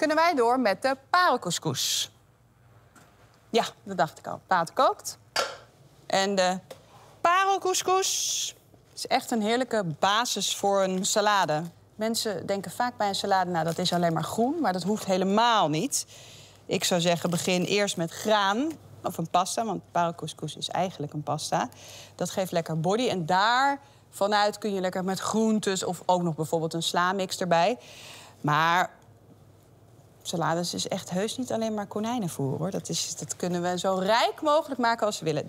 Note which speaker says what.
Speaker 1: kunnen wij door met de parelcouscous. Ja, dat dacht ik al. Pater kookt. En de parelcouscous is echt een heerlijke basis voor een salade. Mensen denken vaak bij een salade, nou, dat is alleen maar groen. Maar dat hoeft helemaal niet. Ik zou zeggen, begin eerst met graan of een pasta. Want parelcouscous is eigenlijk een pasta. Dat geeft lekker body. En daar vanuit kun je lekker met groentes of ook nog bijvoorbeeld een sla-mix erbij. Maar salades is echt heus niet alleen maar konijnenvoer, hoor. Dat kunnen we zo rijk mogelijk maken als we willen.